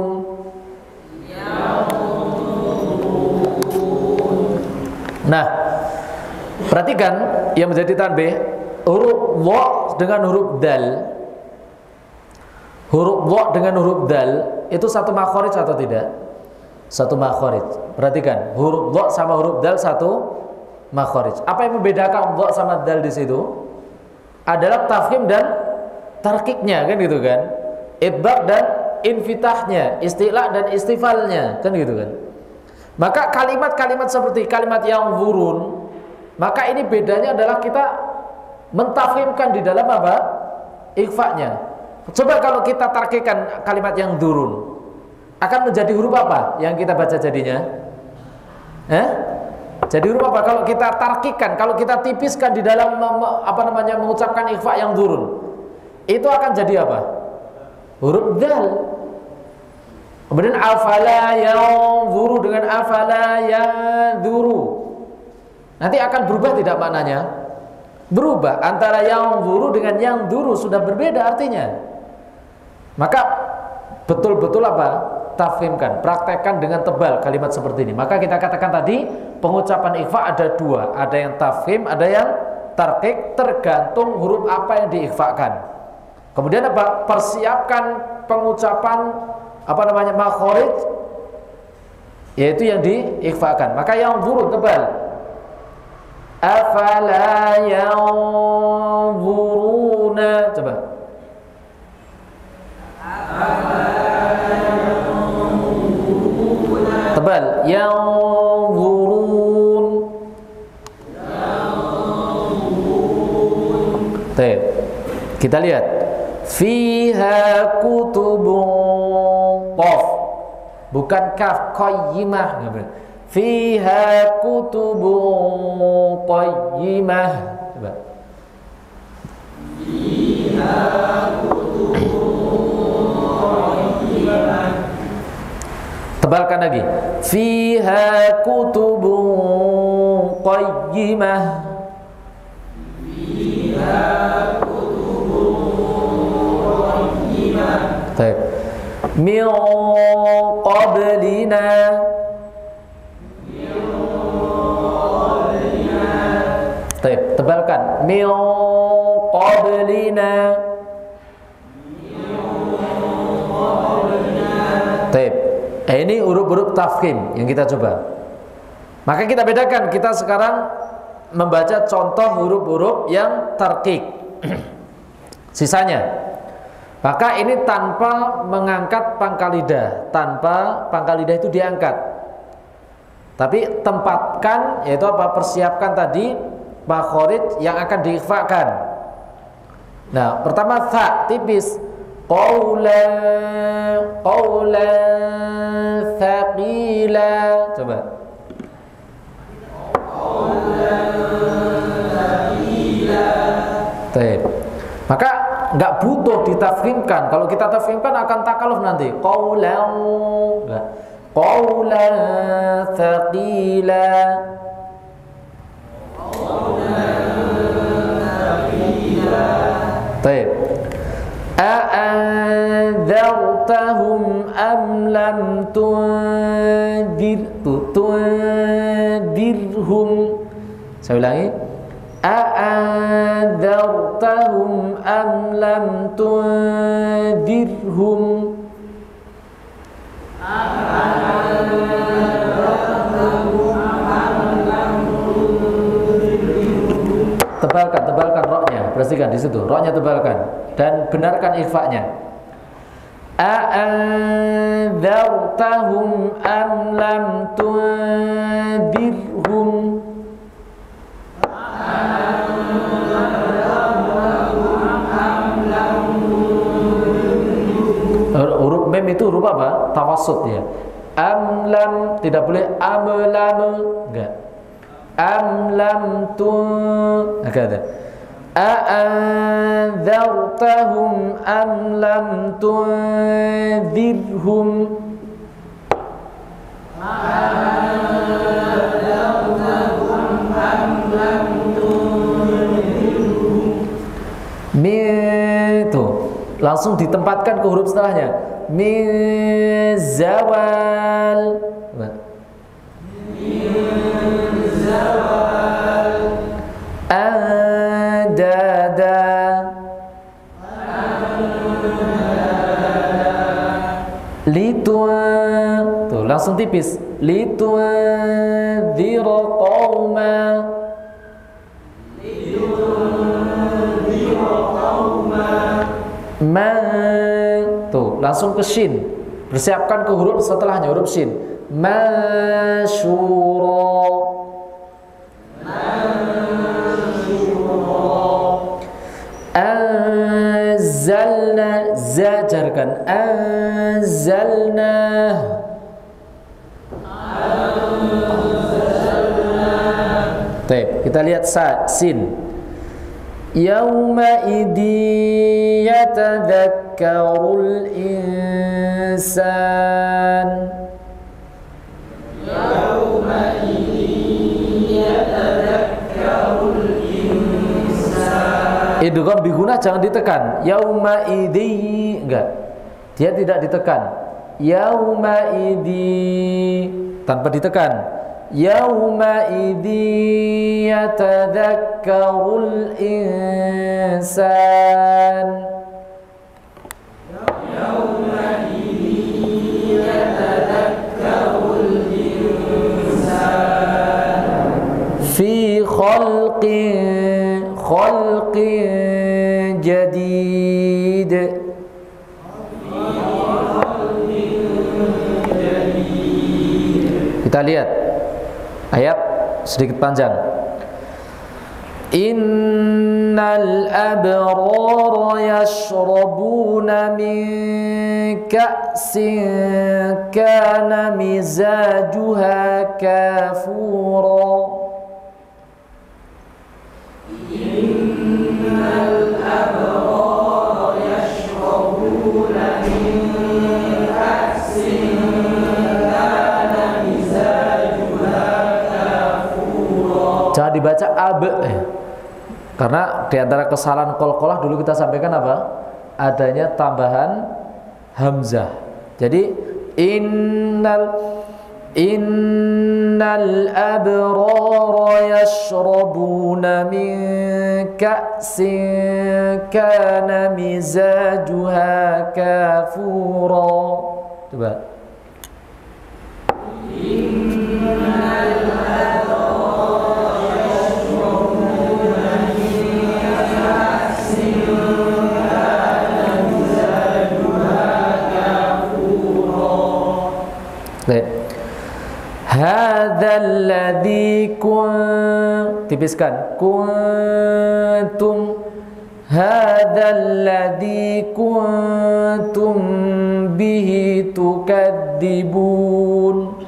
A: Nah, perhatikan yang menjadi tanbih, huruf dha dengan huruf dal. Huruf dha dengan huruf dal itu satu makhraj atau tidak? Satu makhraj. Perhatikan, huruf dha sama huruf dal satu makhraj. Apa yang membedakan dha sama dal di situ? Adalah tafkhim dan tarkiknya, kan gitu kan? Idbaq dan infitahnya, isti'la dan istifalnya, kan gitu kan? Maka kalimat-kalimat seperti kalimat yang zurun, maka ini bedanya adalah kita mentafkhimkan di dalam apa? Ikhfa'nya. Coba kalau kita tarkikan kalimat yang durun, akan menjadi huruf apa yang kita baca jadinya? Eh? Jadi huruf apa? Kalau kita tarkikan, kalau kita tipiskan di dalam apa namanya mengucapkan ikhfa yang durun, itu akan jadi apa? Huruf dal. Kemudian afala yanzuru dengan afala yanzuru, nanti akan berubah tidak maknanya? Berubah. Antara yanzuru dengan yanzuru sudah berbeda artinya. Maka betul-betul apa? Tafhimkan, praktekkan dengan tebal kalimat seperti ini. Maka kita katakan tadi pengucapan ikhfa ada dua, ada yang tafhim, ada yang tarkik, tergantung huruf apa yang diikhfakan. Kemudian apa? Persiapkan pengucapan apa namanya makhraj, yaitu yang diikhfakan. Maka yang zurun tebal. Afala yanzuruna, coba. Tebal, yanzurun. Baik. Kita lihat. Fiha kutubun qaf. Bukan kaf, qayyimah. Fiha kutubun qayyimah. Coba. Fiha tebalkan lagi. Fiha kutubun qayyimah. Fiha kutubun qayyimah. Baik. Min qablina. Min qablina. Baik, tebalkan. Min qablina. Baik. Eh, ini huruf-huruf tafkhim yang kita coba. Maka kita bedakan, kita sekarang membaca contoh huruf-huruf yang tarkik. Sisanya. Maka ini tanpa mengangkat pangkal lidah, tanpa pangkal lidah itu diangkat. Tapi tempatkan, yaitu apa? Persiapkan tadi makhraj yang akan diikhfakan. Nah, pertama tha tipis. Qawla qawla thaqila. Coba. Qawla thaqila. Baik. Maka enggak butuh ditafkhimkan. Kalau kita tafkhimkan akan takaluf nanti. Qawla qawla thaqila. Qawla thaqila. Baik. A'anzartahum am lam tundir tundirhum. Saya ulangi. A'anzartahum am lam tundirhum. Tebalkan, tebalkan roknya, perhatikan di situ, roknya tebalkan dan benarkan ikhfa'nya. A'anzartahum am lam tundirhum. Huruf mem itu huruf apa? Tawassut ya. Am lam, tidak boleh am lam, enggak. Am lam tun, ada. A'anzartahum am lam tundirhum. A'anzartahum am lam tundirhum. Min, tuh, langsung ditempatkan ke huruf setelahnya. Min zawal. Li langsung tipis. Litundzira qauma. Litundzira qauma. Ma. Tuh, langsung ke shin. Persiapkan ke huruf setelahnya, huruf shin. Masyura. Anzalna, zajarkan. Anzalna. Baik, kita lihat sa, sin. Yauma idzi yatadzakkarul insan. Yauma idzi yatadzakkarul insan. Idgham biguna jangan ditekan. Yauma idzi, enggak. Dia tidak ditekan. Yauma idzi tanpa ditekan. Yauma idzi yatadzakkarul insan. Yauma idzi yatadzakkarul insan. Fi khalqin khalqin jadid. Kita lihat ayat sedikit panjang. Innal abrara yashrabuna min ka'sin kana mizajuha kafura. Innal abrara yashrabuna min ka'sin jangan dibaca ab, eh. Karena diantara kesalahan qalqalah dulu kita sampaikan apa? Adanya tambahan hamzah. Jadi innal innal abrara yashrabuna min ka'sin kana mizajuha kafura. Coba. Innal hadzal ladzi kun, tipiskan, kuntum, hadzal ladzi kuntum bihi tukadzibun.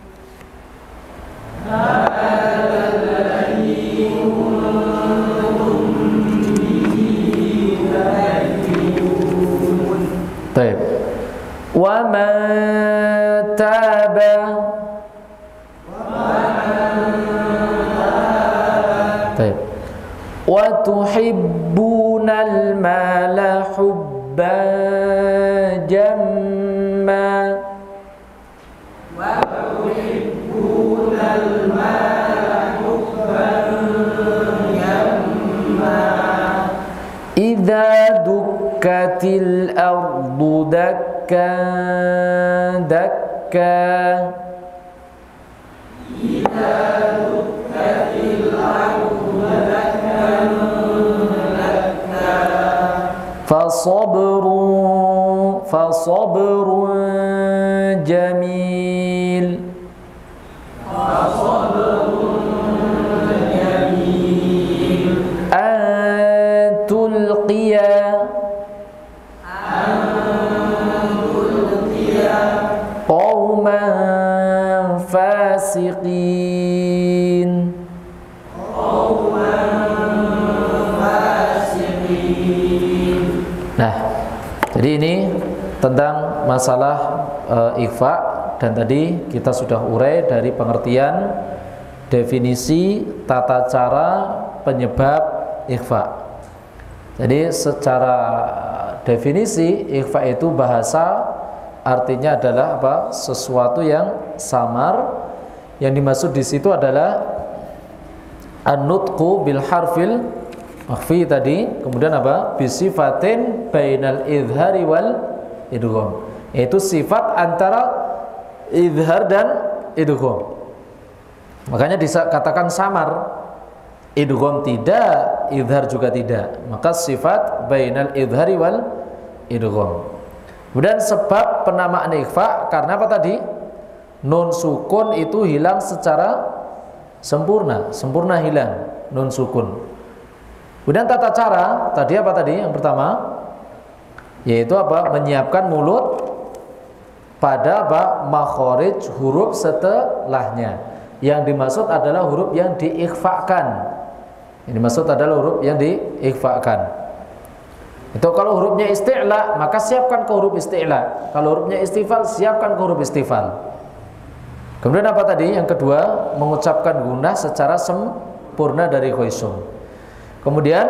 A: Hadzal ladzi kuntum bihi tukadzibun. Baik. Wa man taba, wa tuhibbunal mala hubban jamma. Wa tuhibbunal mala hubban jamma. Idza dukkatil ardu dakkan dakka. Idza dukkatil ardu dakkan dakka. Fasabrun fasabrun jamil. Fasabrun jamil. Antulqiya antulqiya qauman fasiqin. Nah, jadi ini tentang masalah e, ikhfa, dan tadi kita sudah urai dari pengertian definisi tata cara penyebab ikhfa. Jadi secara definisi ikhfa itu bahasa artinya adalah apa? Sesuatu yang samar. Yang dimaksud di situ adalah an-nutqu bil harfil makhfi tadi, kemudian apa? Bisifatin bainal idhari wal idgham. Yaitu sifat antara idhar dan idgham. Makanya dikatakan samar. Idgham tidak, idhar juga tidak. Maka sifat bainal idhari wal idgham. Kemudian sebab penamaan ikhfa karena apa tadi? Nun sukun itu hilang secara sempurna, sempurna hilang nun sukun. Kemudian tata cara tadi apa tadi? Yang pertama yaitu apa? Menyiapkan mulut pada apa? Makharij huruf setelahnya. Yang dimaksud adalah huruf yang diikhfakan. Ini maksud adalah huruf yang diikhfakan. Itu kalau hurufnya isti'la, maka siapkan ke huruf isti'la. Kalau hurufnya istifal, siapkan ke huruf istifal. Kemudian apa tadi? Yang kedua, mengucapkan gunnah secara sempurna dari khuysum. Kemudian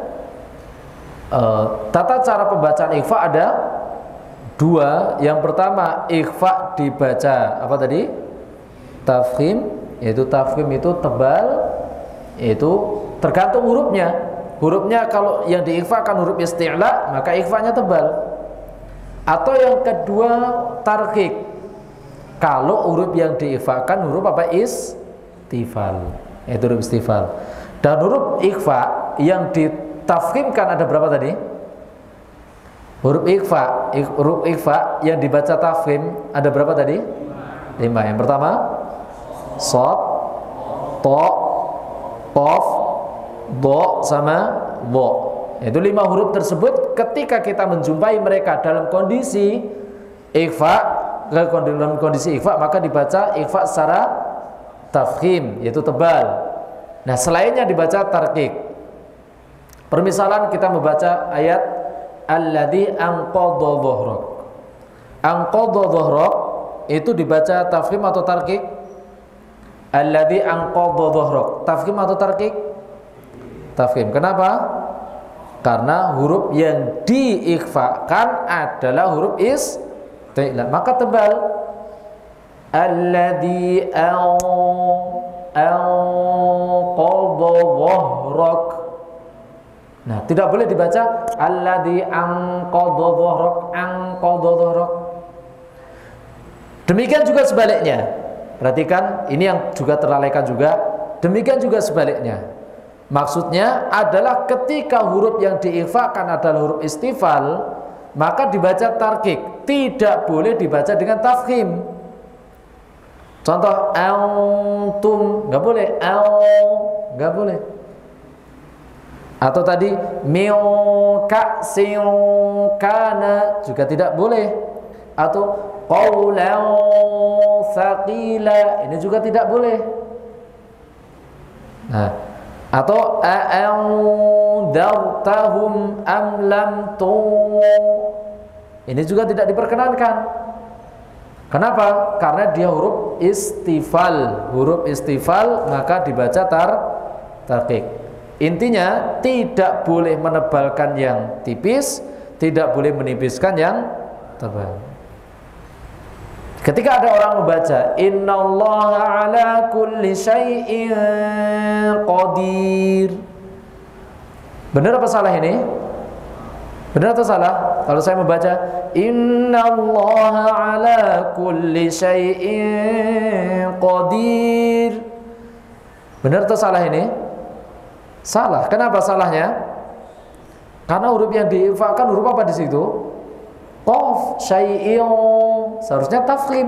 A: uh, tata cara pembacaan ikhfa ada dua. Yang pertama, ikhfa dibaca apa tadi? Tafkhim, yaitu tafkhim itu tebal, yaitu tergantung hurufnya. Hurufnya kalau yang diikhfakan huruf isti'la, maka ikhfanya tebal. Atau yang kedua, tarqiq. Kalau huruf yang diikhfakan huruf apa? Istifal. Itu huruf istifal. Dan huruf ikhfa yang ditafkhimkan ada berapa tadi? Huruf ikhfa, huruf ikhfa yang dibaca tafkhim ada berapa tadi? Lima. Yang pertama, shad, ta, qaf, dha sama dha. Itu lima huruf tersebut ketika kita menjumpai mereka dalam kondisi ikhfa, dalam kondisi ikhfa maka dibaca ikhfa secara tafkhim, yaitu tebal. Nah, selainnya dibaca tarqiq. Permisalan kita membaca ayat alladzi anqadha dhahrak. Anqadha dhahrak itu dibaca tafkhim atau tarqiq? Alladzi anqadha dhahrak. Tafkhim atau tarqiq? Tafkhim. Kenapa? Karena huruf yang diikhfakan adalah huruf isti'la, maka tebal. Alladzi anqadha dhahrak. Nah, tidak boleh dibaca alladzi anqadha dhahrak, anqadha dhahrak. Demikian juga sebaliknya. Perhatikan, ini yang juga terlalaikan juga. Demikian juga sebaliknya. Maksudnya adalah ketika huruf yang diikhfakan adalah huruf istifal, maka dibaca tarqiq, tidak boleh dibaca dengan tafkhim. Contoh antum, nggak boleh, au, nggak boleh. Atau tadi min ka'sin kana juga tidak boleh. Atau qawlan thaqila, ini juga tidak boleh. Nah, atau a'andartahum am lam tu, ini juga tidak diperkenankan. Kenapa? Karena dia huruf istifal. Huruf istifal maka dibaca tar tarqiq. Intinya tidak boleh menebalkan yang tipis, tidak boleh menipiskan yang tebal. Ketika ada orang membaca innallaha ala kulli syai'in qadir, benar apa salah ini? Benar atau salah? Kalau saya membaca innallaha ala kulli syai'in qadir, benar atau salah ini? Salah. Kenapa salahnya? Karena huruf yang diikhfakan huruf apa di situ? Qaf, syai'in, seharusnya tafkhim.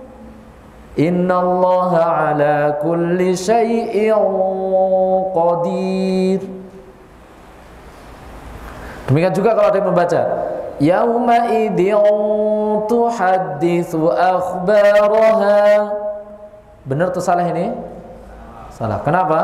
A: Innallaha ala kulli syai'in qadir. Demikian juga kalau ada yang membaca yauma idzin tuhadditsu akhbaraha, benar atau salah ini? Salah. Kenapa?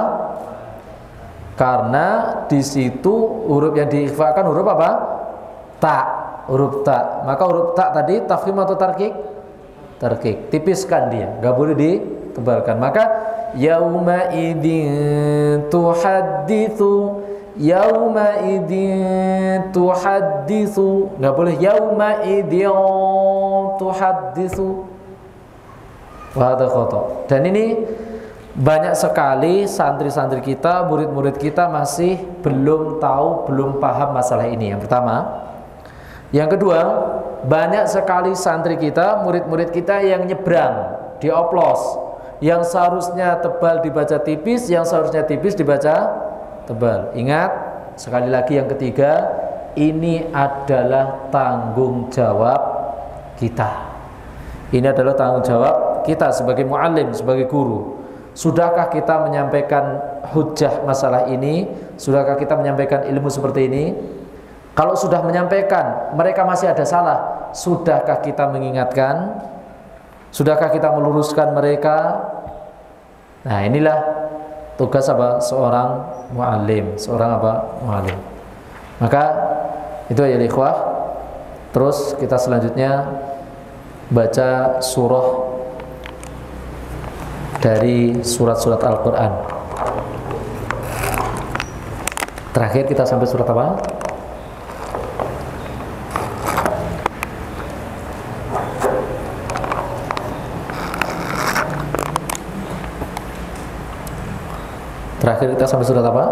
A: Karena di situ huruf yang diikhfakan huruf apa? Ta, huruf ta. Maka huruf ta tadi tafkhim atau tarqiq? Tarqiq. Tipiskan dia, nggak boleh ditebalkan. Maka yauma idzin tuhadditsu, yauma idzin tuhadditsu, nggak boleh yauma idzin tuhadditsu. Wa hadza khata. Dan ini banyak sekali santri-santri kita, murid-murid kita masih belum tahu, belum paham masalah ini. Yang pertama. Yang kedua, banyak sekali santri kita, murid-murid kita yang nyebrang, dioplos. Yang seharusnya tebal dibaca tipis, yang seharusnya tipis dibaca tebal. Ingat, sekali lagi yang ketiga, ini adalah tanggung jawab kita. Ini adalah tanggung jawab kita sebagai muallim, sebagai guru. Sudahkah kita menyampaikan hujjah masalah ini? Sudahkah kita menyampaikan ilmu seperti ini? Kalau sudah menyampaikan, mereka masih ada salah, sudahkah kita mengingatkan? Sudahkah kita meluruskan mereka? Nah, inilah tugas apa? Seorang muallim, seorang apa? Muallim. Maka itu ya ikhwah. Terus kita selanjutnya baca surah dari surat-surat Al-Quran. Terakhir kita sampai surat apa? Terakhir kita sampai surat apa?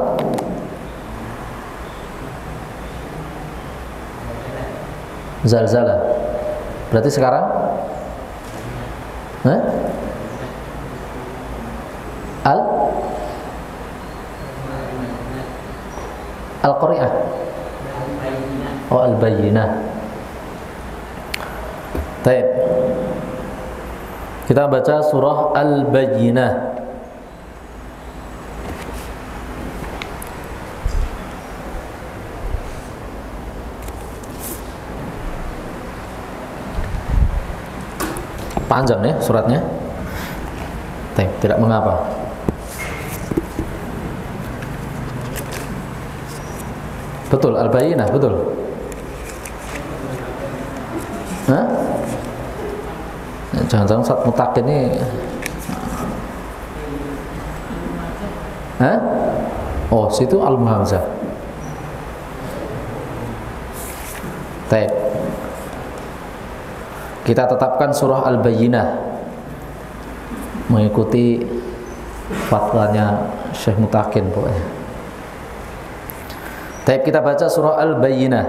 A: Zalzalah. Berarti sekarang? Hah? Al Al-Qari'ah. Oh, Al-Bayyinah. Baik. Kita baca surah Al-Bayyinah. Panjang ya suratnya. Baik, tidak mengapa. Betul, Al-Bayyinah, betul. Hah? Jangan-jangan saat mutak ini. Hah? Oh, situ Al-Muhamzah. Baik. Kita tetapkan surah Al-Bayyinah mengikuti fatwanya Syekh Mutakin pokoknya. Baik, kita baca surah Al-Bayyinah.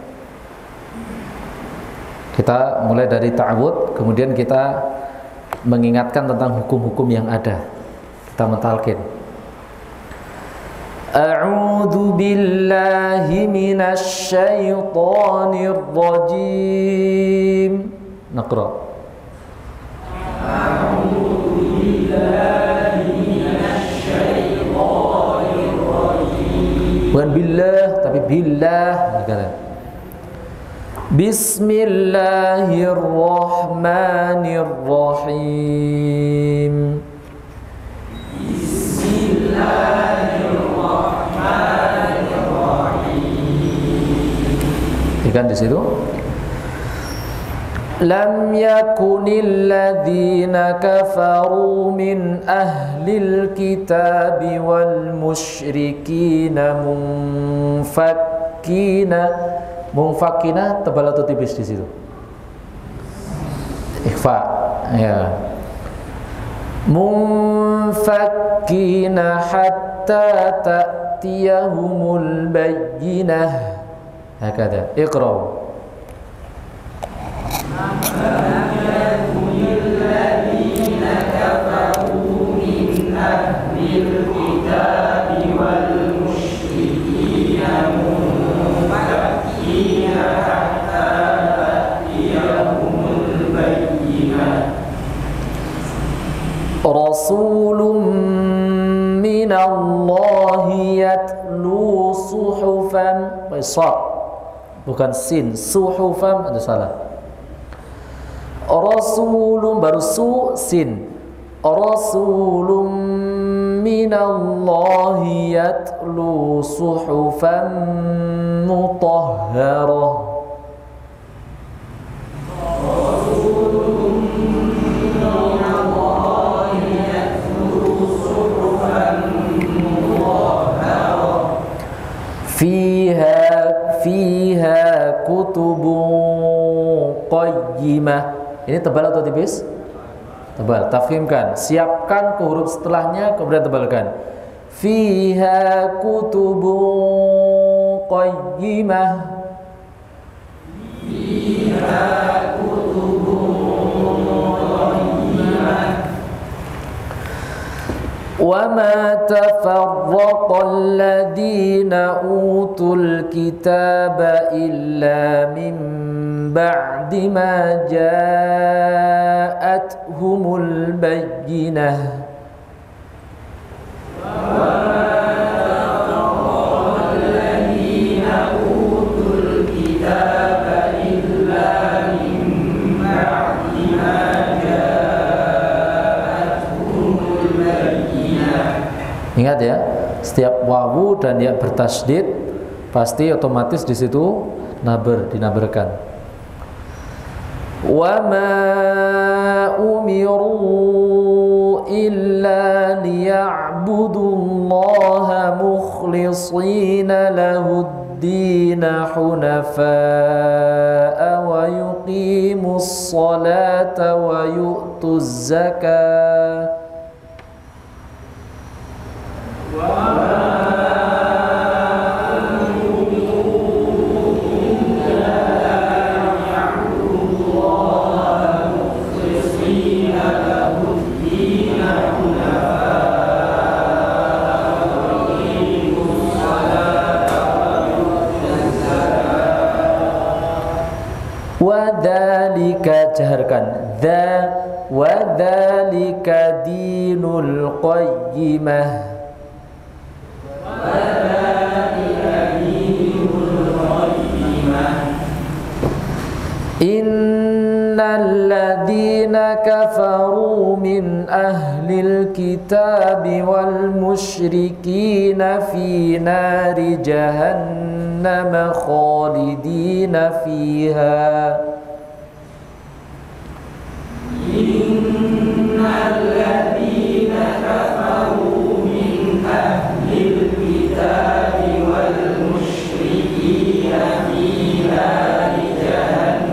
A: Kita mulai dari ta'awud, kemudian kita mengingatkan tentang hukum-hukum yang ada. Kita mentalkin. A'udzu billahi minasy syaithanir rajim. Naqra. A'udzu billahi minasy syaithanir rajim. Bukan billah tapi billah. Bismillahirrahmanirrahim. Bismillahirrahmanirrahim. Ikan di situ. Lam yakunil ladzina kafaru min ahlil kitabi wal musyrikina munfakkina. Munfakkina tebal atau tipis di situ? Ikhfa, ya. Munfakkina hatta ta'tiyahumul bayyinah. Hakada. Iqra. Rasulun minallahi yatlu suhufan, bukan sin, suhufan ada salah. Rasulun baru su sin. Rasulun minallahi yatlu suhufan mutahharah. Fiha fiha kutubun qayyimah. Ini tebal atau tipis? Tebal. Tafhimkan. Siapkan ke huruf setelahnya, kemudian tebalkan. Fiha kutubun qayyimah. Fiha وَمَا تَفَرَّقَ الَّذِينَ أُوتُوا الْكِتَابَ إِلَّا مِنْ بَعْدِ مَا جَاءَتْهُمُ الْبَيِّنَةُ Ingat ya, setiap wawu dan ya bertasydid pasti otomatis di situ naber, dinaberkan. Wa ma umiru illa liya'budullaha mukhlishina lahud-din hunafa'a wa yuqimus salata wa yu'tuz zakata. Wadzalika, jaharkan dza, wadzalika dinul qayyimah. Innal ladzina kafaru min ahlil kitabi wal musyrikina fi nari jahannam khalidina fiha. Innal ladzina kafaru min ahlil kitabi wal musyrikina fi nari jahannam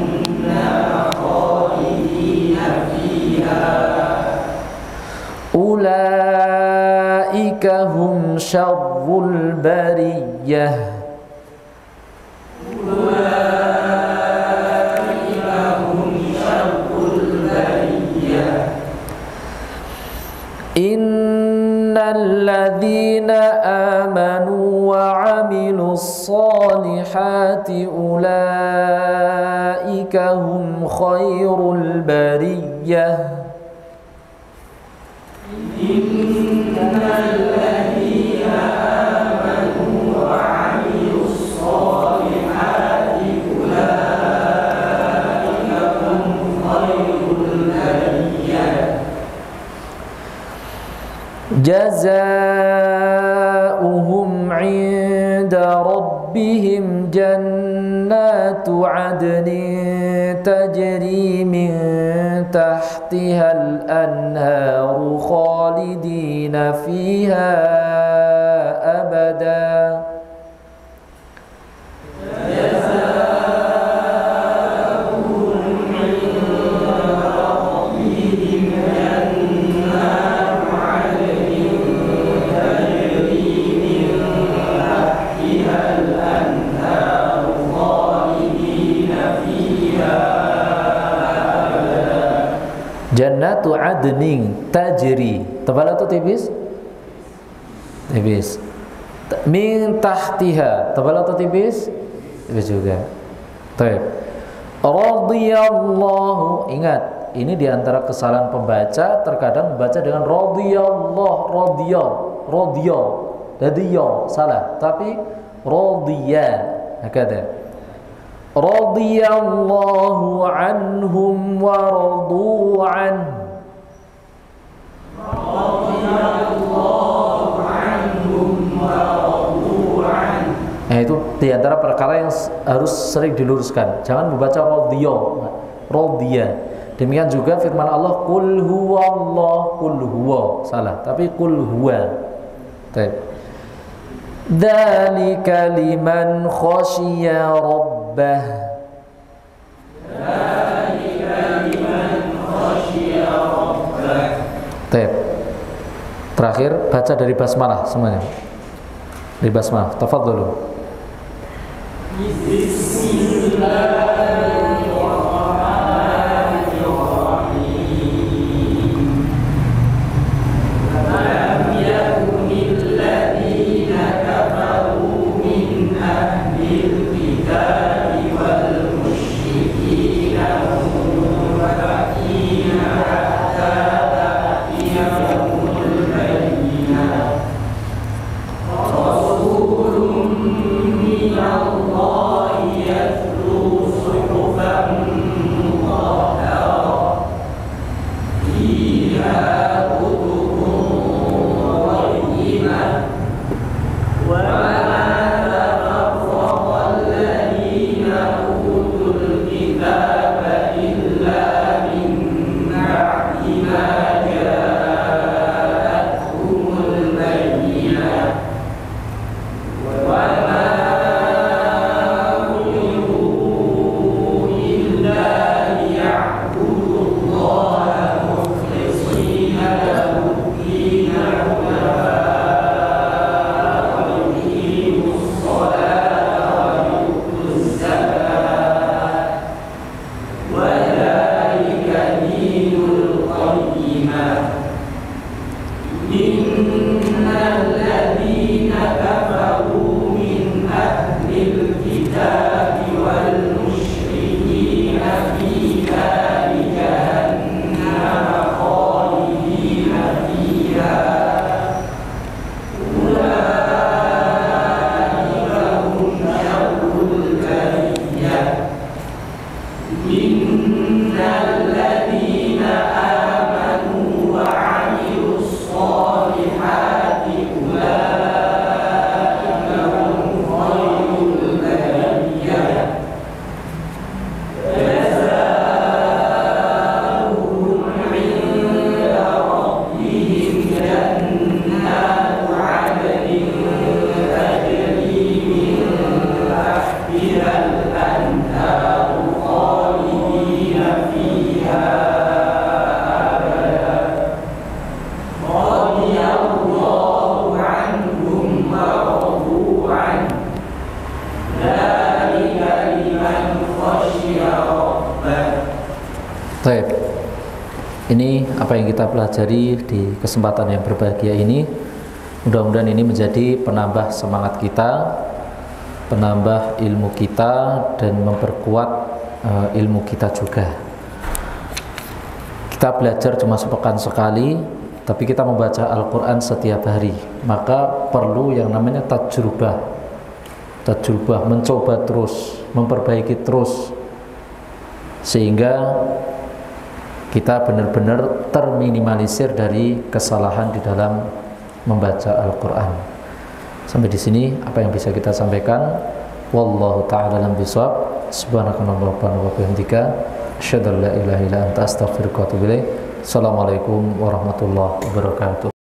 A: ulaika hum syarrul bariyah. Ulaika hum syarrul bariyah. Innal ladzina amanu wa amilus solihati ulaika hum khairul bariyah. Innal ladzina amanu wa 'amilus sholihati ulaika hum khairul bariyah. Jazaa'uhum 'inda rabbihim jannatu 'adnin tajri min tahtihal anharu khalidina fiha abada. Jannatu adnin tajri, tebal atau tipis? Tipis. Min tahtiha, tebal atau tipis? Tipis juga. Baik. Radhiyallahu, ingat, ini diantara kesalahan pembaca, terkadang membaca dengan radhiyallahu, radhiya, radhiya, radhiya, salah, tapi radhiya, hakada. Radhiyallahu anhum wa radu an. Radhiyallahu anhum wa radu an. Nah, itu diantara perkara yang harus sering diluruskan. Jangan membaca radhiya, radhiya. Demikian juga firman Allah, qul huwallahu, qul huwa, salah, tapi qul huwa. Baik. Dzalika liman khasyiya rabbah. Dzalika liman khasyiya rabbah. Baik. Terakhir baca dari basmalah semuanya. Dari basmalah, tafadhalu. Bismillahirrahmanirrahim. Baik, ini apa yang kita pelajari di kesempatan yang berbahagia ini. Mudah-mudahan ini menjadi penambah semangat kita, penambah ilmu kita, dan memperkuat uh, ilmu kita juga. Kita belajar cuma sepekan sekali, tapi kita membaca Al-Quran setiap hari. Maka perlu yang namanya tajrubah, tajrubah, mencoba terus, memperbaiki terus, sehingga kita benar-benar terminimalisir dari kesalahan di dalam membaca Al-Quran. Sampai di sini apa yang bisa kita sampaikan. Wallahu ta'ala alam bishawab. Subhanakallahumma wa bihamdika asyhadu an la ilaha illa anta astaghfiruka wa atubu ilaik. Assalamualaikum warahmatullahi wabarakatuh.